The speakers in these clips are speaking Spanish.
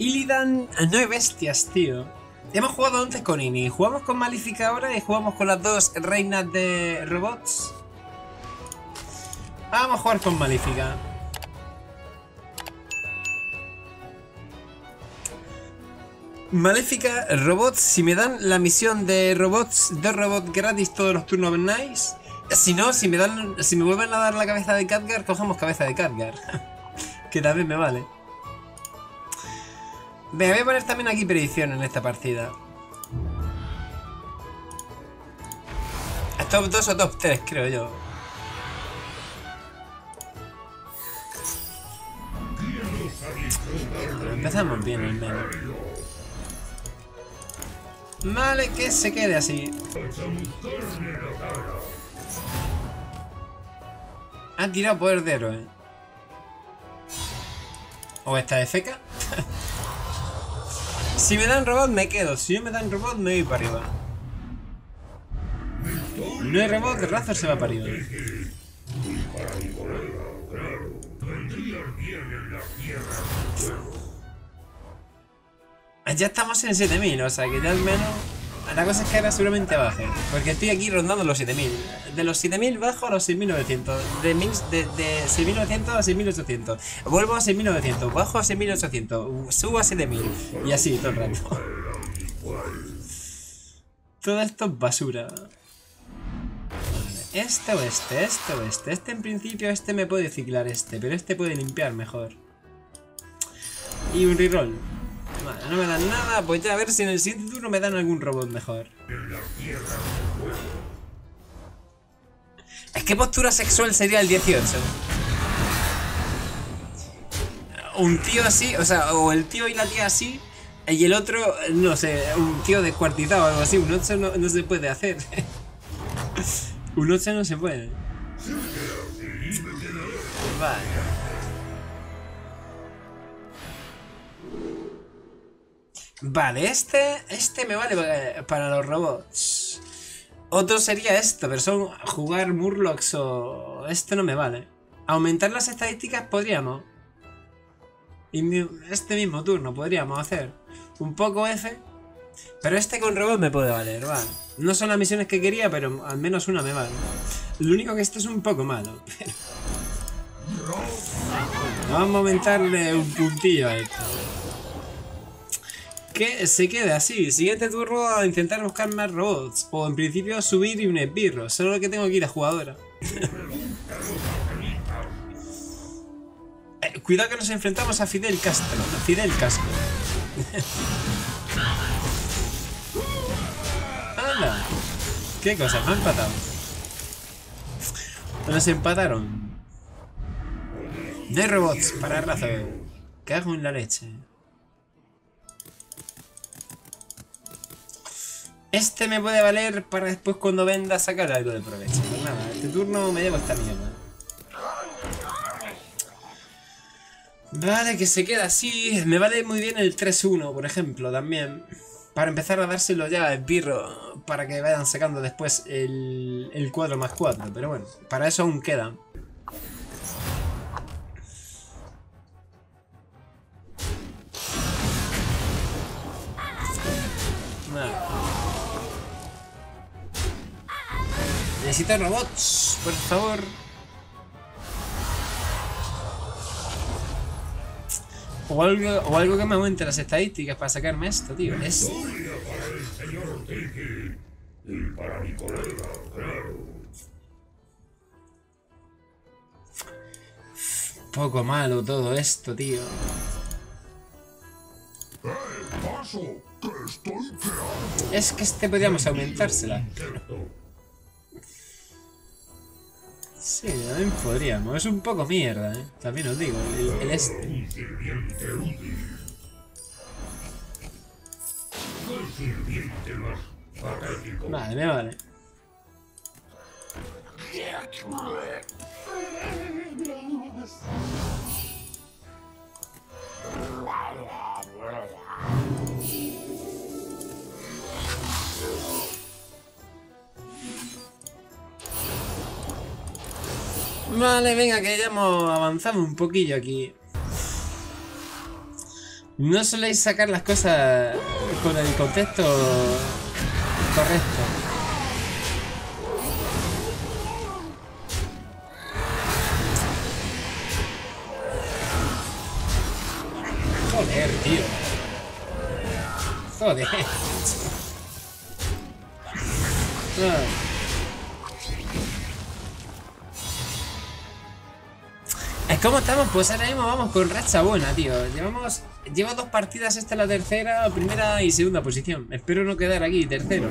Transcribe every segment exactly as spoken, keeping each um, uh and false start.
Illidan, no hay bestias, tío. Hemos jugado antes con Ini, jugamos con Maléfica ahora y jugamos con las dos reinas de robots. Vamos a jugar con Maléfica. Maléfica, robots, si me dan la misión de robots, dos robots gratis todos los turnos, nice. Si no, si me dan, si me vuelven a dar la cabeza de Khadgar, cogemos cabeza de Khadgar. Que también me vale. Venga, voy a poner también aquí predicción en esta partida. Top dos o top tres, creo yo. Pero empezamos bien al menos. Vale, que se quede así. Ha tirado poder de héroe. ¿O esta de feca? Si me dan robot me quedo, si no me dan robot me voy para arriba. No hay robot, Razor se va para arriba. Ya estamos en siete mil, o sea que ya al menos... La cosa es que ahora seguramente baje, porque estoy aquí rondando los siete mil. De los siete mil bajo a los seis mil novecientos. De, de, de seis mil novecientos a seis mil ochocientos. Vuelvo a seis mil novecientos, bajo a seis mil ochocientos, subo a siete mil. Y así todo el rato. Todo esto es basura. Este o este, este o este. Este en principio, este me puede ciclar este, pero este puede limpiar mejor. Y un reroll. Vale, no me dan nada, pues ya a ver si en el siguiente turno me dan algún robot mejor. Es que postura sexual sería el dieciocho. Un tío así, o sea, o el tío y la tía así, y el otro, no sé, un tío descuartizado o algo así. Un ocho no, no se puede hacer. Un ocho no se puede. Vale. Vale, este, este me vale para los robots. Otro sería esto, pero son jugar Murlocs o... Esto no me vale. Aumentar las estadísticas podríamos. Y este mismo turno podríamos hacer un poco F. Pero este con robot me puede valer, vale. No son las misiones que quería, pero al menos una me vale. Lo único que esto es un poco malo, pero... Vamos a aumentarle un puntillo a esto. Que se quede así. Siguiente turno a intentar buscar más robots. O en principio subir y un esbirro. Solo que tengo aquí la jugadora. eh, cuidado que nos enfrentamos a Fidel Castro. A Fidel Castro. ¡Hala! ¿Qué cosa? Me han empatado. Nos empataron. De robots para Razor. Cago en la leche. Este me puede valer para después cuando venda sacar algo de provecho. Pues nada, este turno me llevo esta mierda. Vale, que se queda así. Me vale muy bien el tres uno, por ejemplo, también. Para empezar a dárselo ya a esbirro. Para que vayan sacando después el, el cuatro más cuatro. Pero bueno, para eso aún queda. Nada. Necesito robots, por favor. O algo, o algo que me aumente las estadísticas para sacarme esto, tío. Es... Poco malo todo esto, tío. Es que este podríamos aumentársela. Sí, también podríamos. Es un poco mierda, ¿eh? También os digo, el, el este. Vale, me vale. Vale, venga, que ya hemos avanzado un poquillo aquí. No soléis sacar las cosas con el contexto correcto. Joder, tío. Joder. Ah. ¿Cómo estamos? Pues ahora mismo vamos con racha buena, tío. Llevamos... Llevo dos partidas, esta es la tercera, primera y segunda posición. Espero no quedar aquí, tercero.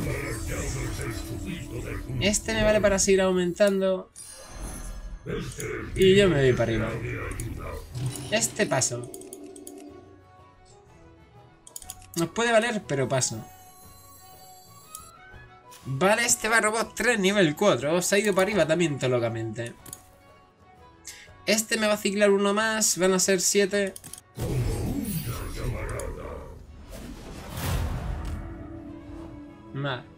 Este me vale para seguir aumentando. Y yo me voy para arriba. Este paso. Nos puede valer, pero paso. Vale, este va robot tres nivel cuatro. Se ha ido para arriba también, todo locamente. Este me va a ciclar uno más. Van a ser siete. Más.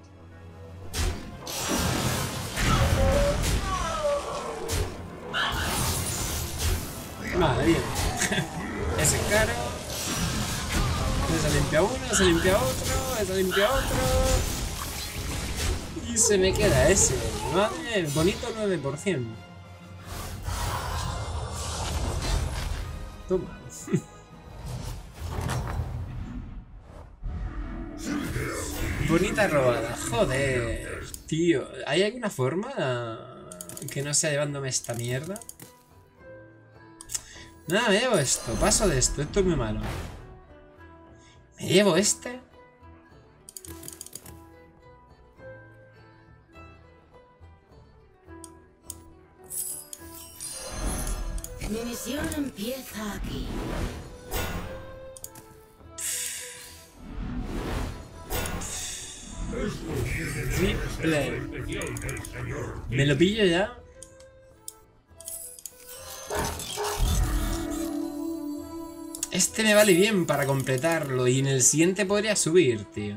Vale, bien. Ese es caro. Se limpia uno, se limpia otro, se limpia otro. Y se me queda ese. Vale, bonito nueve por ciento. Toma. Bonita robada. Joder, tío. ¿Hay alguna forma que no sea llevándome esta mierda? Nada, me llevo esto. Paso de esto. Esto es muy malo. ¿Me llevo este? Mi misión empieza aquí. Triple. ¿Me lo pillo ya? Este me vale bien para completarlo y en el siguiente podría subir, tío.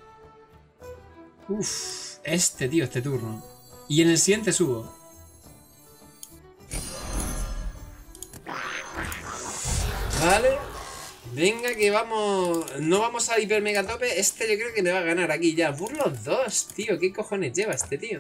Uff, este, tío, este turno. Y en el siguiente subo. Vale. Venga, que vamos... No vamos a hiper mega tope. Este yo creo que me va a ganar aquí ya. Por los dos, tío. ¿Qué cojones lleva este tío?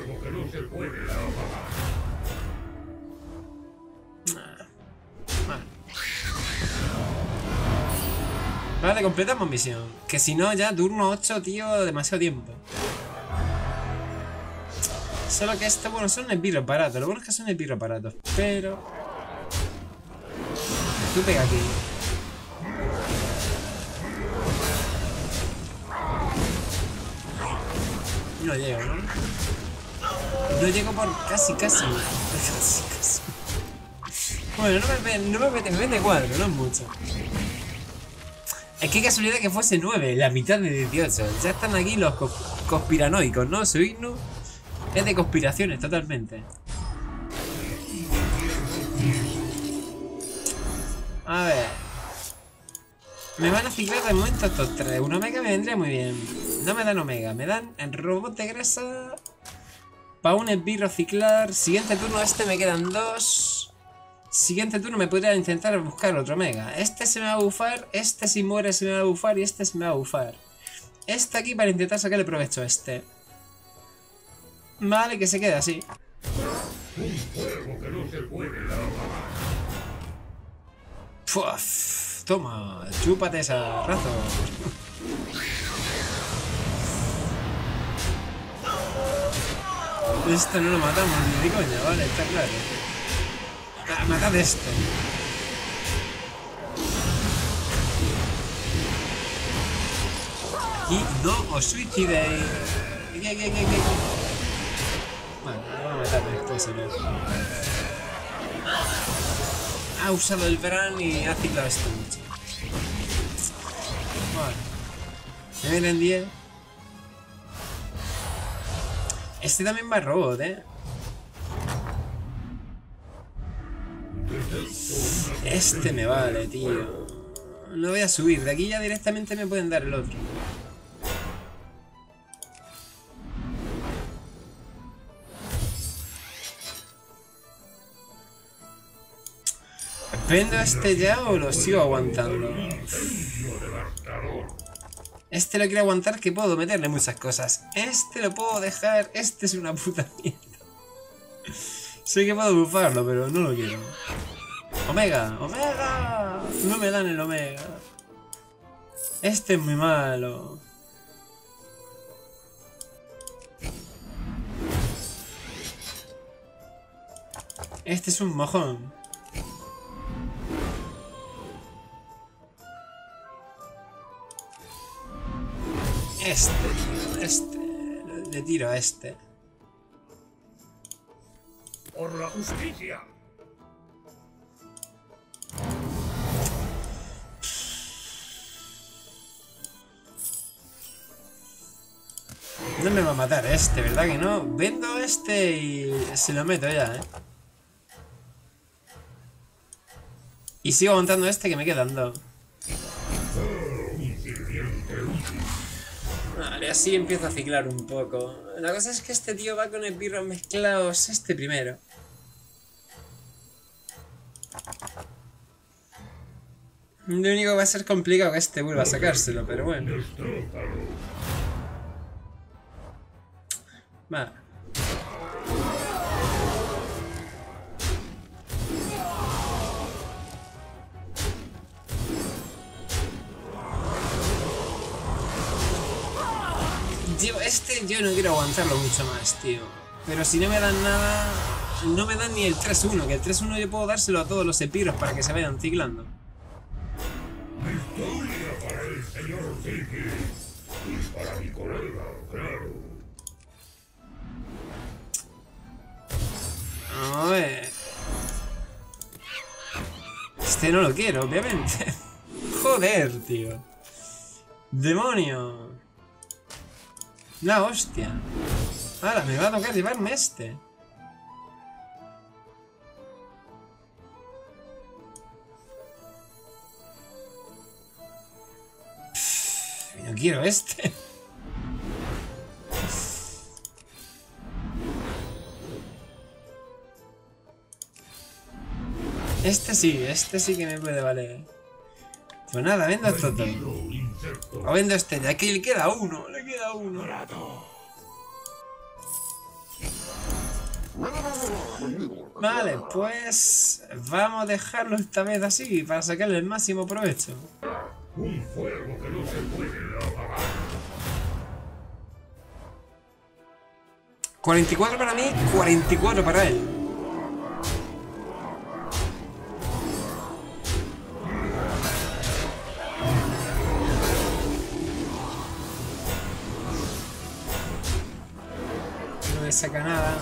Vale, completamos misión. Que si no, ya turno ocho, tío, demasiado tiempo. Solo que esto, bueno, son esbirros baratos. Lo bueno es que son esbirros baratos. Pero... Tú pega aquí. No llego, ¿no? No llego por casi, casi. Casi, casi. Bueno, no me, no me mete, me mete cuatro, no es mucho. Es que casualidad que fuese nueve, la mitad de dieciocho. Ya están aquí los co conspiranoicos, ¿no? Su himno es de conspiraciones, totalmente. A ver. Me van a ciclar de momento estos tres. Un omega me vendría muy bien. No me dan omega, me dan el robot de grasa. Para un esbirro ciclar. Siguiente turno, este me quedan dos. Siguiente turno me podría intentar buscar otro omega. Este se me va a bufar, este si muere se me va a bufar y este se me va a bufar. Este aquí para intentar sacarle provecho a este. Vale, que se quede así. Puf, toma, chúpate esa raza. Este no lo matamos ni de coña, vale, está claro. Ah, matad este. Y no os suicidéis. ¿Qué, qué, qué, qué? Bueno, vamos a matar a este señor. Ha usado el Bran y ha ciclado esto mucho. Vale. Me vienen diez. Este también va a robot, eh. Este me vale, tío. No voy a subir. De aquí ya directamente me pueden dar el otro. ¿Vendo este ya o lo sigo aguantando? Este lo quiero aguantar, que puedo meterle muchas cosas. Este lo puedo dejar. Este es una puta mierda. Sé que puedo bufarlo, pero no lo quiero. Omega, Omega. No me dan el Omega. Este es muy malo. Este es un mojón. Este, este, le tiro a este. Por la justicia. No me va a matar este, ¿verdad que no? Vendo este y se lo meto ya, ¿eh? Y sigo aguantando este que me quedan dos. Vale, así empiezo a ciclar un poco. La cosa es que este tío va con esbirros mezclados este primero. Lo único que va a ser complicado que este vuelva a sacárselo, pero bueno. Va. Tío, este yo no quiero aguantarlo mucho más, tío. Pero si no me dan nada... No me dan ni el tres uno, que el tres uno yo puedo dárselo a todos los epiros para que se vayan ciclando. Victoria para el señor Ziggy y para mi colega, claro. A ver... Este no lo quiero, obviamente. Joder, tío. Demonio. La hostia. Ahora me va a tocar llevarme este. Pff, yo quiero este. Este sí, este sí que me puede valer. Pues nada, vendo esto todo. O vendo este, de aquí le queda uno, le queda uno. Vale, pues vamos a dejarlo esta vez así para sacarle el máximo provecho. Un fuego que no se puede apagar. cuarenta y cuatro para mí, cuarenta y cuatro para él. No me saca nada.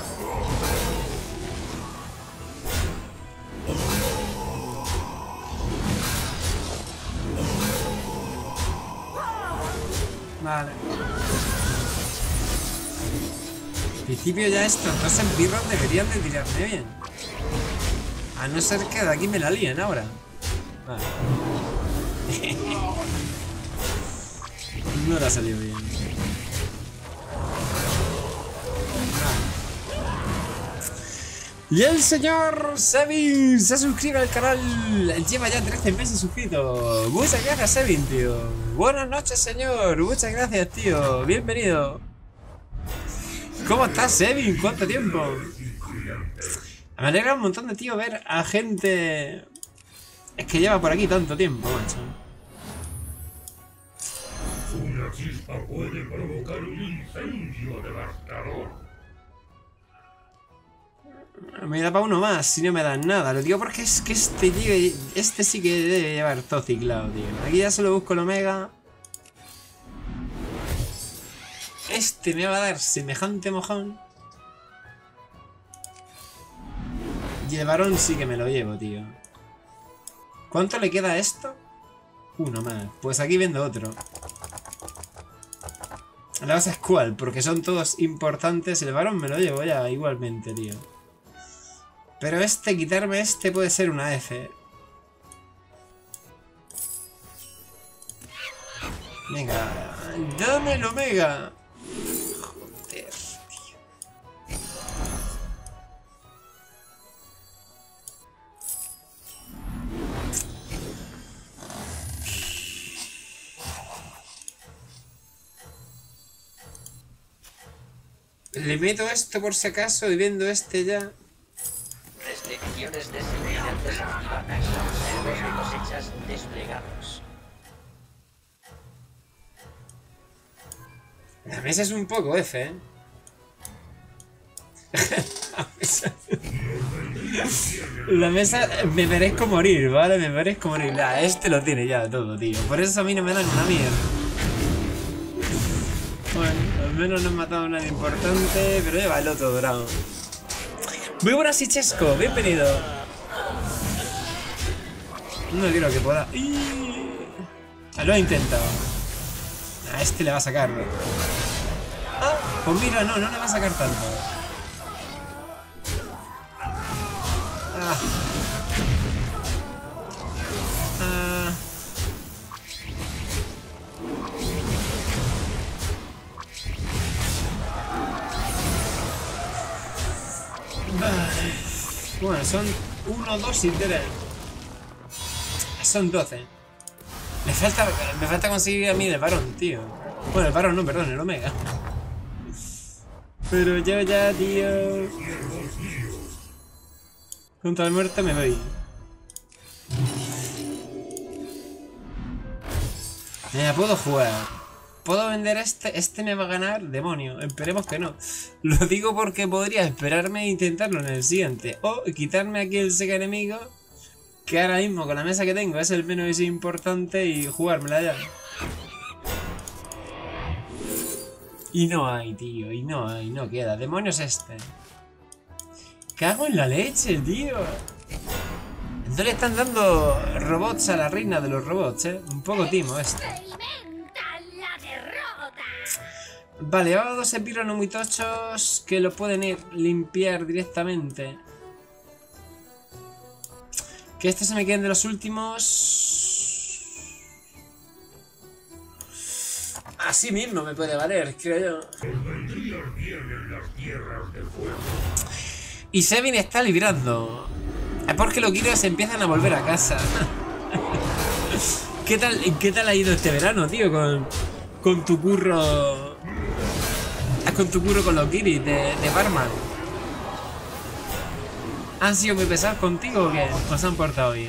Vale. En principio ya estos dos esbirros deberían de tirarme bien. A no ser que de aquí me la líen ahora. Vale. No le ha salido bien. Y el señor Sevin se suscribe al canal. Lleva ya trece meses suscrito. Muchas gracias, Sevin, tío. Buenas noches, señor. Muchas gracias, tío. Bienvenido. ¿Cómo estás, Sevin? ¿Cuánto tiempo? Me alegra un montón de, tío, ver a gente... Es que lleva por aquí tanto tiempo, macho. Una chispa puede provocar un incendio devastador. Me da para uno más, si no me dan nada. Lo digo porque es que este tío, este sí que debe llevar todo ciclado, tío. Aquí ya solo busco el Omega. Este me va a dar semejante mojón. Y el varón sí que me lo llevo, tío. ¿Cuánto le queda a esto? Uno más. Pues aquí vendo otro. La cosa es cuál, porque son todos importantes. El varón me lo llevo ya igualmente, tío. Pero este, quitarme este puede ser una F. Venga, dame el Omega. Joder, tío. Le meto esto por si acaso y viendo este ya. Restricciones de seguridad desactivadas. Cerdos de cosechas desplegados. La mesa es un poco F, ¿eh? La mesa... La mesa me merezco morir, ¿vale? Me merezco morir. Ah, este lo tiene ya todo, tío. Por eso a mí no me dan una mierda. Bueno, al menos no he matado a nadie importante, pero lleva el otro dorado. Muy buenas, Sichesco, bienvenido. No quiero que pueda. Ah, lo he intentado. A este le va a sacar. Ah, pues mira, no, no le va a sacar tanto. Ah. Ah. Vale. Bueno, son uno, dos y tres. Son doce. Me falta, me falta conseguir a mí el varón, tío. Bueno, el varón no, perdón, el omega. Pero yo ya, tío... Contra el muerto me voy. Mira, puedo jugar. Puedo vender este. Este me va a ganar, demonio. Esperemos que no. Lo digo porque podría esperarme e intentarlo en el siguiente. O quitarme aquí el seca enemigo. Que ahora mismo con la mesa que tengo es el menos importante y jugármela ya. Y no hay, tío. Y no hay, no queda. Demonios este. Cago en la leche, tío. No le están dando robots a la reina de los robots, eh. Un poco timo este. Vale, ahora dos epiros no muy tochos que lo pueden ir limpiar directamente. Que estos se me queden de los últimos. Así mismo me puede valer, creo yo. Y Sevin está librando. Es porque los Gyros empiezan a volver a casa. ¿Qué tal, ¿Qué tal ha ido este verano, tío? Con, con tu curro. Con tu curro con los Gyros de, de barman. ¿Han sido muy pesados contigo o qué? ¿O se han portado bien?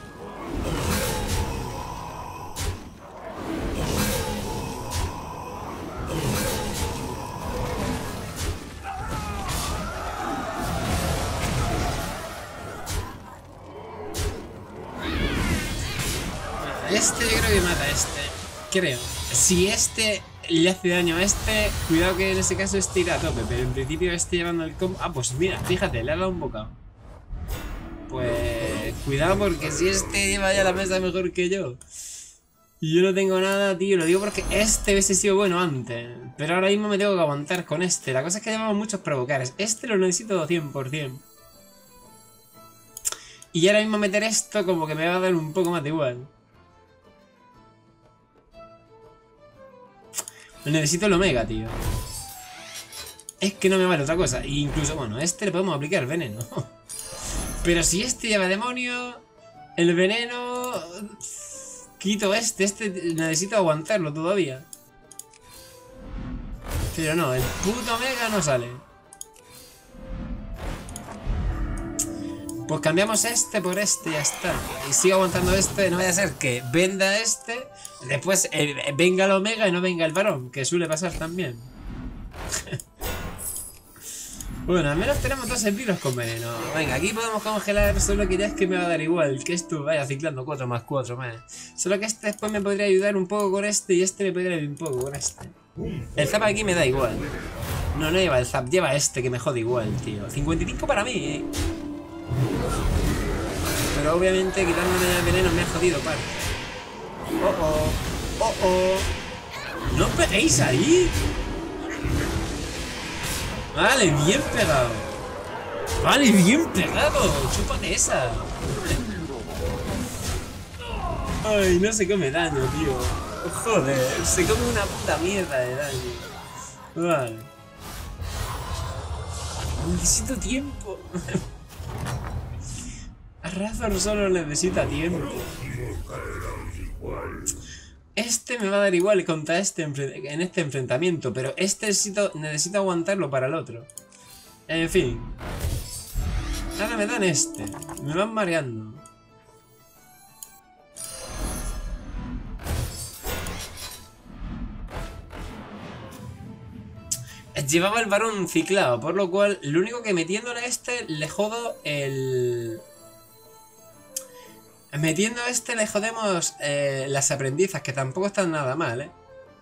Este yo creo que mata a este. Creo. Si este le hace daño a este, cuidado que en ese caso este irá a tope. Pero en principio este llevando el combo... Ah, pues mira, fíjate, le ha dado un bocado. Pues... Cuidado porque si este lleva ya la mesa mejor que yo. Y yo no tengo nada, tío. Lo digo porque este hubiese sido bueno antes. Pero ahora mismo me tengo que aguantar con este. La cosa es que llevamos muchos provocares. Este lo necesito cien por cien. Y ahora mismo meter esto como que me va a dar un poco más de igual. Necesito el omega, tío. Es que no me vale otra cosa. E incluso, bueno, este le podemos aplicar veneno. Pero si este lleva demonio, el veneno... Quito este. Este necesito aguantarlo todavía. Pero no, el puto omega no sale. Pues cambiamos este por este y ya está. Y sigo aguantando este. No vaya a ser que venda este. Después eh, venga el omega y no venga el varón. Que suele pasar también. Bueno, al menos tenemos dos espiros con veneno. Venga, aquí podemos congelar. Solo que ya es que me va a dar igual. Que esto vaya ciclando cuatro más cuatro más. Solo que este después me podría ayudar un poco con este. Y este me podría ayudar un poco con este. El zap aquí me da igual. No, no lleva el zap. Lleva este que me jode igual, tío. cincuenta y cinco para mí, eh. Pero obviamente quitándome el veneno me ha jodido, par. Oh, oh, oh, oh. ¿No peguéis ahí? Vale, bien pegado. Vale, bien pegado. Chúpate esa. Ay, no se come daño, tío. Joder, se come una puta mierda de daño. Vale. Necesito tiempo. Razor solo necesita tiempo. Este me va a dar igual contra este en este enfrentamiento, pero este necesito, necesito aguantarlo para el otro. En fin. Ahora me dan este. Me van mareando. Llevaba el varón ciclado, por lo cual lo único que metiéndole a este le jodo el... Metiendo a este le jodemos eh, las aprendizas, que tampoco están nada mal, ¿eh?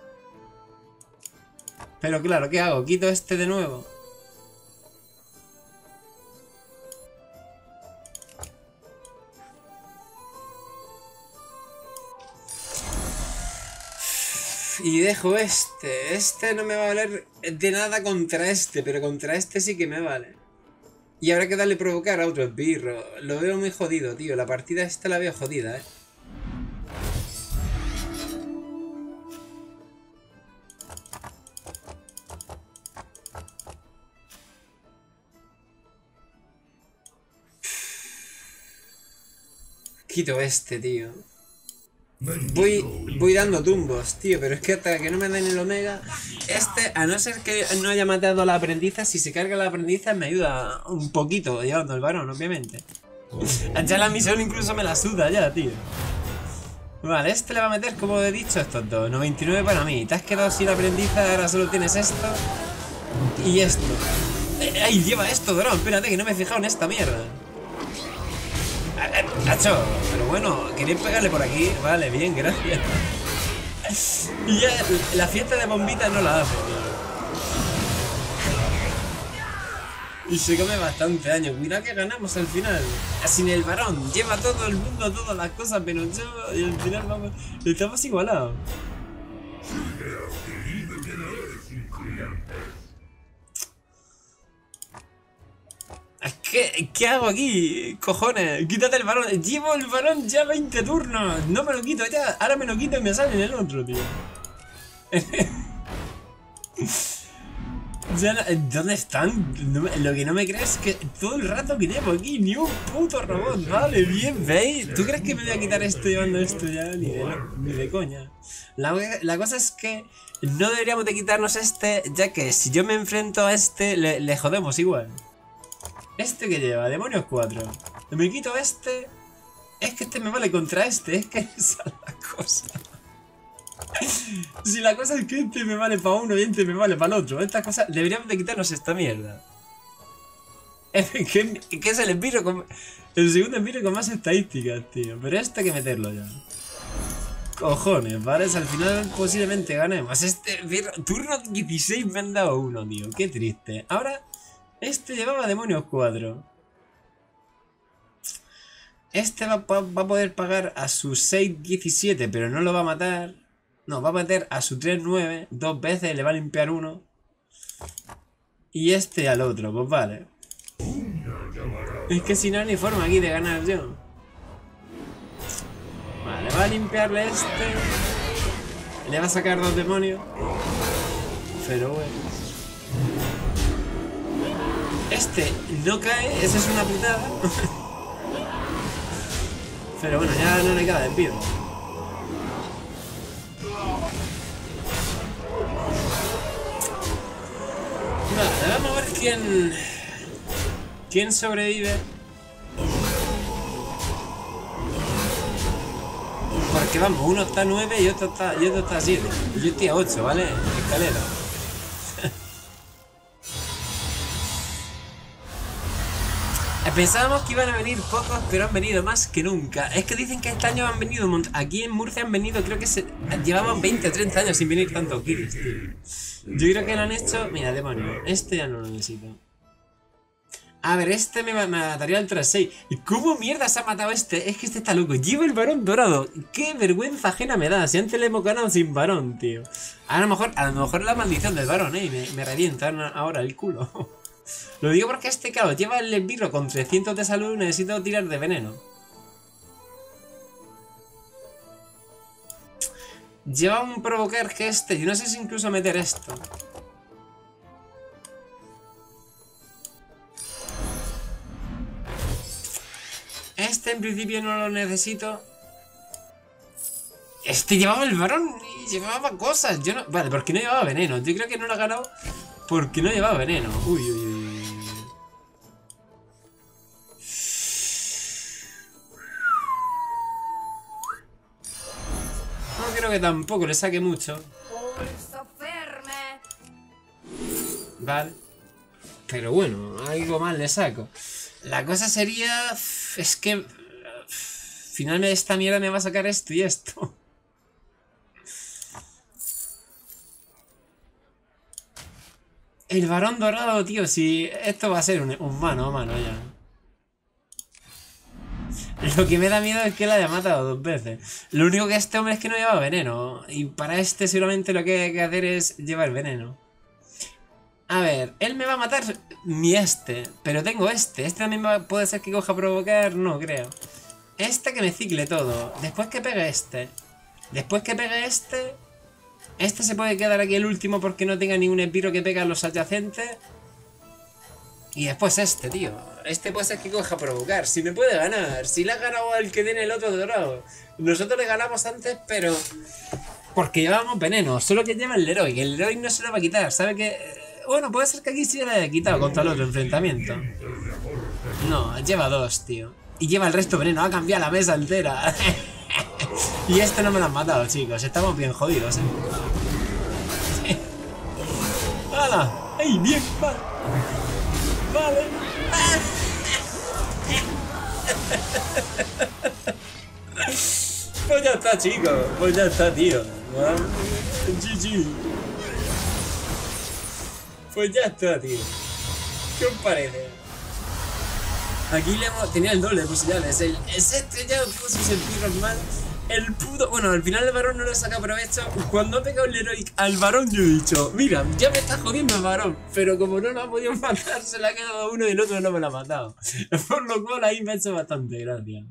Pero claro, ¿qué hago? ¿Quito este de nuevo? Y dejo este. Este no me va a valer de nada contra este, pero contra este sí que me vale. Y habrá que darle provocar a otro esbirro. Lo veo muy jodido, tío. La partida esta la veo jodida, eh. Quito este, tío. Voy, voy dando tumbos, tío, pero es que hasta que no me den el omega, este, a no ser que no haya matado a la aprendiza, si se carga la aprendiza me ayuda un poquito, llevando el varón, obviamente. Ya la misión incluso me la suda ya, tío. Vale, este le va a meter, como he dicho, estos dos, noventa y nueve para mí. Te has quedado sin aprendiza, ahora solo tienes esto y esto. ¡Ay, lleva esto, Dorón! Espérate, que no me he fijado en esta mierda. ¡Nacho! Pero bueno, ¿queréis pegarle por aquí? Vale, bien, gracias. Y ya la fiesta de bombitas no la hace, tío. Y se come bastante daño. Cuidado que ganamos al final. Sin el varón. Lleva todo el mundo, todas las cosas, pero yo. Y al final vamos. Estamos igualados. ¿Qué, ¿Qué hago aquí? Cojones, quítate el varón. Llevo el varón ya veinte turnos. No me lo quito ya. Ahora me lo quito y me sale en el otro, tío. Ya no, ¿dónde están? No, lo que no me crees es que todo el rato que llevo aquí, ni un puto robot. Vale, bien, ¿veis? ¿Tú crees que me voy a quitar esto llevando esto ya? Ni de, ni de coña. La, la cosa es que no deberíamos de quitarnos este, ya que si yo me enfrento a este, le, le jodemos igual. Este que lleva, demonios cuatro. Me quito este. Es que este me vale contra este. Es que esa es la cosa. Si la cosa es que este me vale para uno y este me vale para el otro. Esta cosa. Deberíamos de quitarnos esta mierda. ¿Qué, qué es el esbirro con. El segundo esbirro con más estadísticas, tío. Pero este hay que meterlo ya. Cojones, ¿vale? Al final posiblemente ganemos. Este esbirro. Turno dieciséis me han dado uno, tío. Qué triste. Ahora. Este llevaba demonios cuatro. Este va, va, va a poder pagar a su seis diecisiete, pero no lo va a matar. No, va a meter a su tres nueve dos veces, le va a limpiar uno. Y este al otro, pues vale. Es que si no hay ni forma aquí de ganar yo. Vale, va a limpiarle este. Le va a sacar dos demonios. Pero bueno. Este no cae, esa es una putada. Pero bueno, ya no le queda de pie. Vale, vamos a ver quién. ¿Quién sobrevive? Porque vamos, uno está a nueve y otro está, y otro está a siete. Y yo estoy a ocho, ¿vale? Escalera. Pensábamos que iban a venir pocos, pero han venido más que nunca. Es que dicen que este año han venido... Aquí en Murcia han venido, creo que se... Llevaban veinte o treinta años sin venir tantos kills, tío. Yo creo que lo han hecho... Mira, demonio. Este ya no lo necesito. A ver, este me, me mataría al tres seis. ¿Y cómo mierda se ha matado este? Es que este está loco. Llevo el varón dorado. Qué vergüenza ajena me da. Si antes le hemos ganado sin varón, tío. A lo mejor, a lo mejor la maldición del varón, eh. Me, me revientan ahora el culo. Lo digo porque este, claro, lleva el esbirro con trescientos de salud y necesito tirar de veneno. Lleva un provocar que este, yo no sé si incluso meter esto. Este en principio no lo necesito. Este llevaba el varón y llevaba cosas. Yo no... Vale, porque no llevaba veneno. Yo creo que no lo ha ganado porque no llevaba veneno. Uy, uy, uy. No creo que tampoco le saque mucho. Vale. Pero bueno, algo más le saco. La cosa sería... Es que... Finalmente esta mierda me va a sacar esto y esto. El varón dorado, tío, si esto va a ser un, un mano a mano ya. Lo que me da miedo es que la haya matado dos veces. Lo único que este hombre es que no lleva veneno. Y para este seguramente lo que hay que hacer es llevar veneno. A ver, él me va a matar mi este. Pero tengo este. Este también va, puede ser que coja a provocar. No creo. Este que me cicle todo. Después que pegue este. Después que pegue este... Este se puede quedar aquí el último porque no tenga ningún espiro que pegue a los adyacentes. Y después este, tío. Este puede ser que coja a provocar. Si me puede ganar. Si le ha ganado al que tiene el otro dorado. Nosotros le ganamos antes, pero... Porque llevábamos veneno. Solo que lleva el Leroy. El Leroy no se lo va a quitar. ¿Sabe que? Bueno, puede ser que aquí sí le haya quitado contra el otro enfrentamiento. No, lleva dos, tío. Y lleva el resto veneno. Ha cambiado la mesa entera. Y este no me lo han matado, chicos. Estamos bien jodidos, eh. ¡Hala! ¡Ey, bien! Vale. Vale. Pues ya está, chicos. Pues ya está, tío. G G. Pues ya está, tío. ¿Qué os parece? Aquí le hemos... Tenía el doble de posibilidades. El, el este ya puso sentir normal. El puto... Bueno, al final el varón no le saca provecho. Cuando ha pegado el Leroy al varón yo he dicho, mira, ya me está jodiendo el varón. Pero como no lo ha podido matar, se le ha quedado uno y el otro no me lo ha matado. Por lo cual ahí me ha hecho bastante gracia.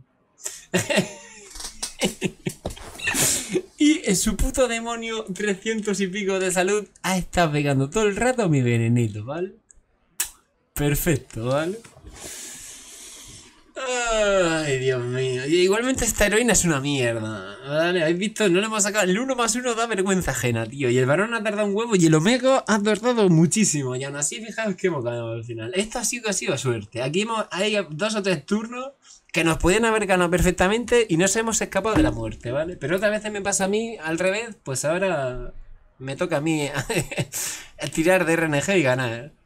Y en su puto demonio trescientos y pico de salud ha estado pegando todo el rato mi venenito, ¿vale? Perfecto, ¿vale? Ay, Dios mío. Y igualmente esta heroína es una mierda. ¿Vale? ¿Habéis visto? No le hemos sacado. El uno más uno da vergüenza ajena, tío. Y el varón ha tardado un huevo y el omega ha tardado muchísimo. Y aún así, fijaos que hemos ganado al final. Esto ha sido, ha sido suerte. Aquí hemos, hay dos o tres turnos que nos podían haber ganado perfectamente y nos hemos escapado de la muerte, ¿vale? Pero otras veces me pasa a mí al revés. Pues ahora me toca a mí tirar de R N G y ganar.